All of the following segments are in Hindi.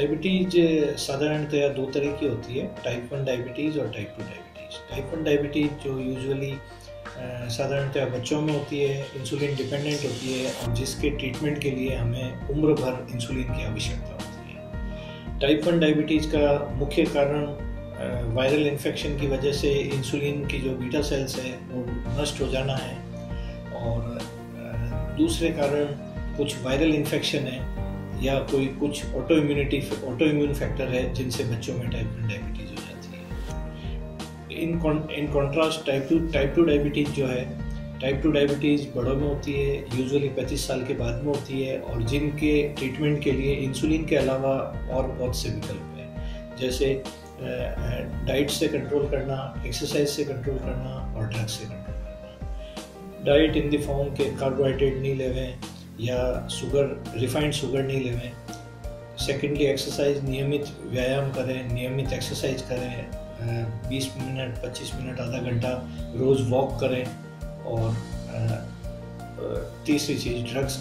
डायबिटीज़ साधारणतया दो तरह की होती है, टाइप 1 डायबिटीज़ और टाइप 2 डायबिटीज़। टाइप 1 डायबिटीज़ जो यूजुअली साधारणतया बच्चों में होती है, इंसुलिन डिपेंडेंट होती है और जिसके ट्रीटमेंट के लिए हमें उम्र भर इंसुलिन की आवश्यकता होती है। टाइप 1 डायबिटीज़ का मुख्य कारण वायरल इन्फेक्शन की वजह से इंसुलिन की जो बीटा सेल्स है वो नष्ट हो जाना है, और दूसरे कारण कुछ वायरल इन्फेक्शन है या कुछ ऑटो इम्यून फैक्टर है जिनसे बच्चों में टाइप 1 डायबिटीज़ हो जाती है। इन कॉन्ट्रास्ट टाइप 2 डायबिटीज़ जो है, टाइप 2 डायबिटीज़ बड़ों में होती है, यूजुअली 35 साल के बाद में होती है, और जिनके ट्रीटमेंट के लिए इंसुलिन के अलावा और बहुत से विकल्प हैं, जैसे डाइट से कंट्रोल करना, एक्सरसाइज से कंट्रोल करना और ड्रग्स से कंट्रोल करना। डाइट इन द फॉर्म के कार्बोहाइड्रेट नहीं लेवें या रिफाइंड शुगर नहीं लेवें। सेकेंडली, एक्सरसाइज, नियमित व्यायाम करें, नियमित एक्सरसाइज करें, 20 मिनट 25 मिनट आधा घंटा रोज़ वॉक करें। और तीसरी चीज़ ड्रग्स,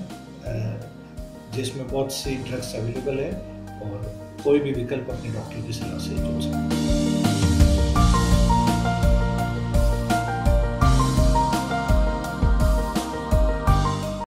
जिसमें बहुत सी ड्रग्स अवेलेबल है और कोई भी विकल्प अपने डॉक्टर की सलाह से चुन सकते हैं।